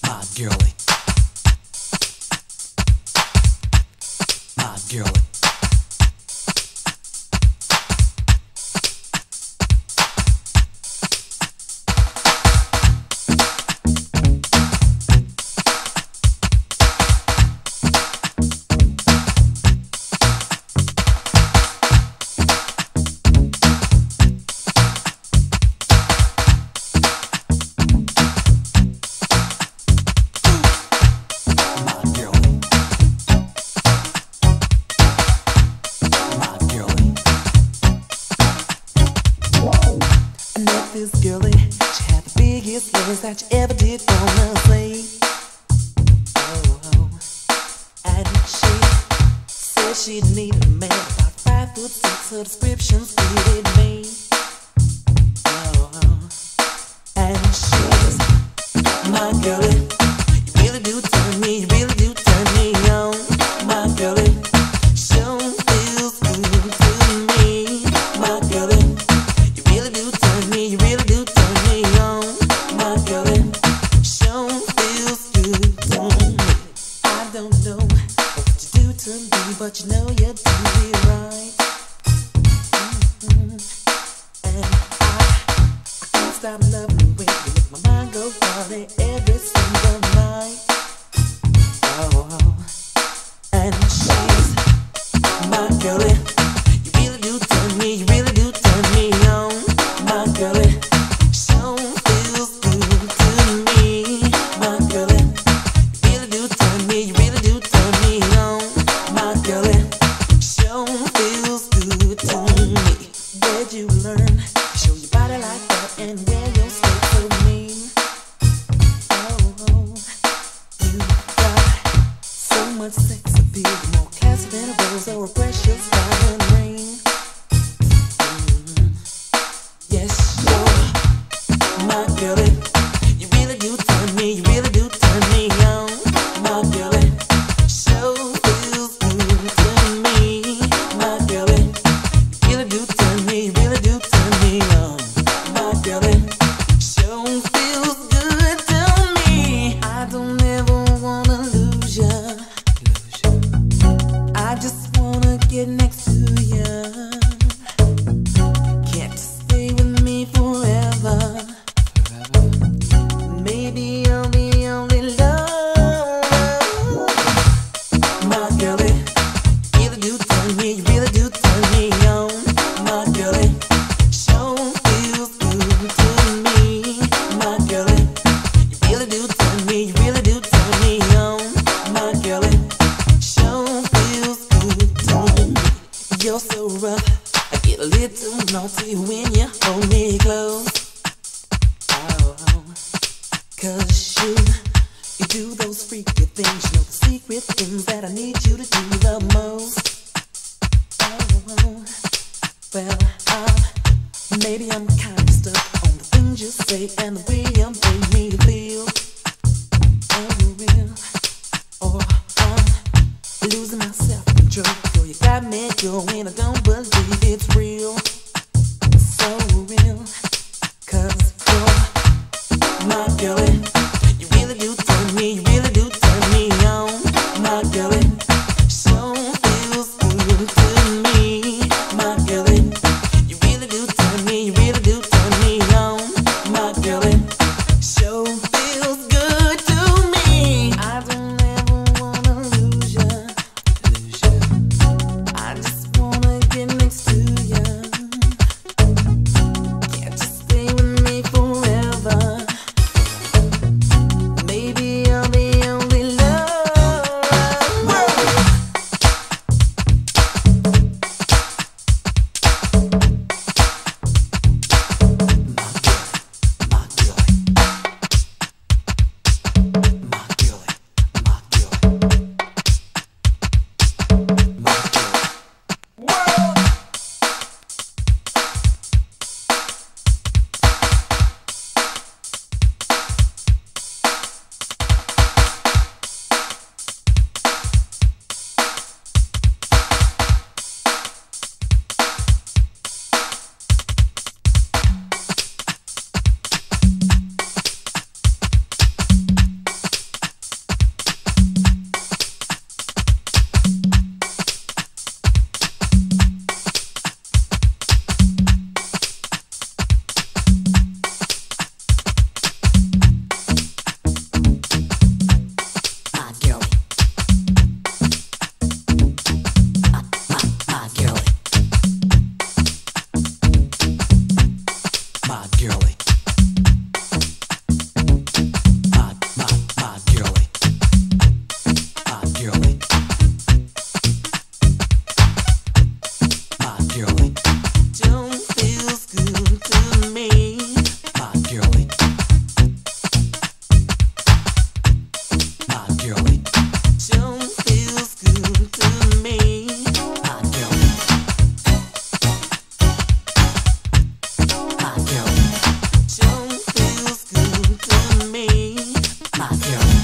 My girlie, my girlie. This girlie, she had the biggest legs that you ever did wanna see. Oh, and she said she needed a man about 5'6". Her description fitted me. Oh, and she's my girlie. You really do turn me, you really do turn me on, my girlie. Sure feels good to me, my girlie. You really do turn me, you really do turn me on, my girlie. Sure feels good to me. I don't know what you do to me, but you know you do it right. And I can't stop loving the way you make my mind go funny every single night. Oh, and she's my girlie. You really do turn me, you really do turn me on, my girlie. Sure feels good to me, my girlie. You really do turn me, you really do turn me on, my girlie. Sure feels good to me. Where'd you learn to show your body like that and wear your skirt so mean? Oh, you got so much sex appeal, more classy than a rose or a precious diamond ring. Yes, you're my girlie. You really do turn me, you really do turn me on, my girlie. Sure feels good to me, my girlie. You really do turn me, you really do turn me on, my girlie. Sure feels good to me. I don't ever wanna lose ya. I just wanna get next to ya. Can't you stay with me forever? Maybe I'll be only love, my girlie. You really do turn me, you really do turn me on, my girlie. Sure feels good to me, my girlie. You really do turn me, you really do turn me on, my girlie. Sure feels good to me. You're so rough, I get a little naughty when you hold me close. Oh, 'cause you do those freaky things, you know the secret things that I need you to do the most. Oh, well, maybe I'm kinda stuck on the things you say and the way you make me feel. Oh, real, or I'm losing my self-control. Girl, you got me going, I don't believe it's real. So real, 'cause you're my girlie. You really do turn me, you really do turn me on, my girlie. Sure feels good to me, my girlie. You really do turn me, you really do turn me on, my girlie. Sure feels good to me. I don't ever wanna lose ya. I just wanna get next to ya. Can't you stay with me forever? me, my girlie.